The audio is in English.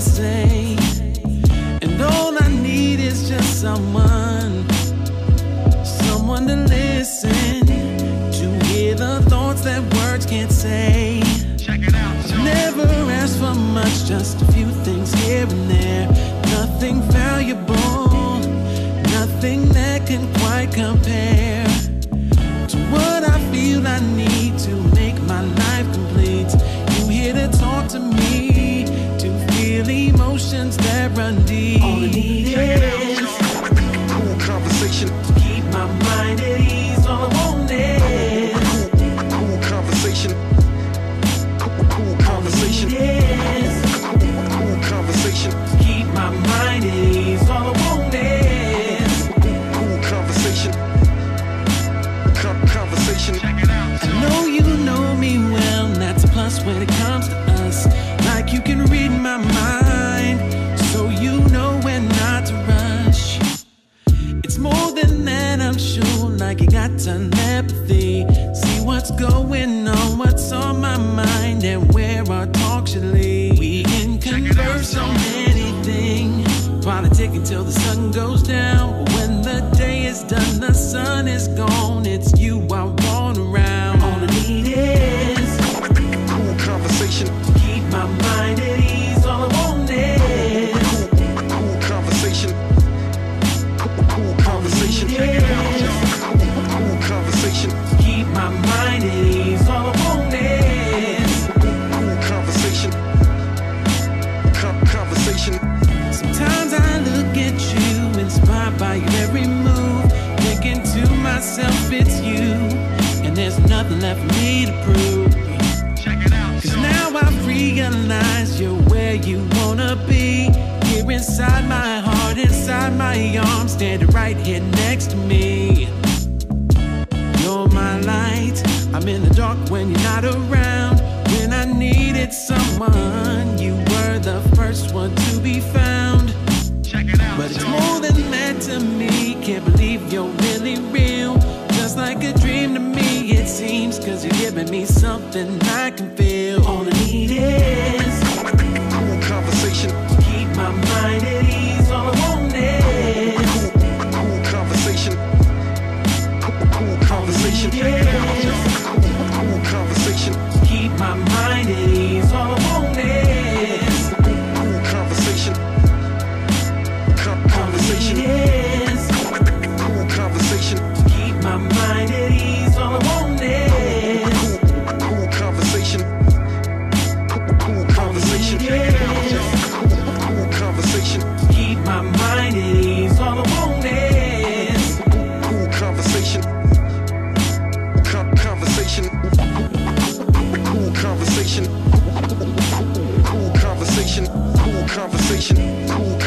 say, and all I need is just someone to listen, to hear the thoughts that words can't say. Check it out, y'all. Never ask for much, just a few things here and there. Nothing valuable, nothing that can quite compare to what I feel I need to make my life complete. You here to talk to me, to feel emotions that run deep. All I need is Cool conversation. keep my mind at ease. All I want is Cool conversation. Cool conversation. Cool conversation. keep my mind at ease. All I want is Cool conversation. Conversation. Check it out. I know you know me well, and that's a plus when it comes to us. Like you can read my mind, so you know when not to rush. It's more than that, I'm sure, like you got telepathy. See what's going on, what's on my mind, and where our talk should lead. We can converse on anything, politicking till the sun goes down. But when the day is done, the sun is gone, it's you I want around. All I need is Cool conversation. keep my mind at ease. All I want is Cool conversation. Cool conversation. Check it out, y'all. Cool conversation. keep my mind at ease. All I want is Cool conversation. Conversation. sometimes I look at you, inspired by your every move, thinking to myself it's you, and there's nothing left for me to prove. Check it out, Cause y'all. now I've realized you're where you wanna be. Here inside my heart, inside my arms, standing right here next to me. You're my light, I'm in the dark when you're not around. When I needed someone, you were the first one to be found. Check it out, But it's y'all. more than that to me, can't believe you're really real. Just like a dream to me it seems, cause you're giving me something I can feel. All I need is Cool conversation. keep my mind at ease. All I want is Cool conversation. Cool conversation. Check it out, y'all. Cool conversation. keep my mind at ease. All I want is Cool conversation. Conversation. is Cool conversation. keep my mind at ease. All I want is Cool conversation. Cool conversation. Check it out, y'all. Cool conversation. keep my mind at ease. All I want is Cool conversation. Conversation. Cool conversation. Cool conversation. Cool conversation. Cool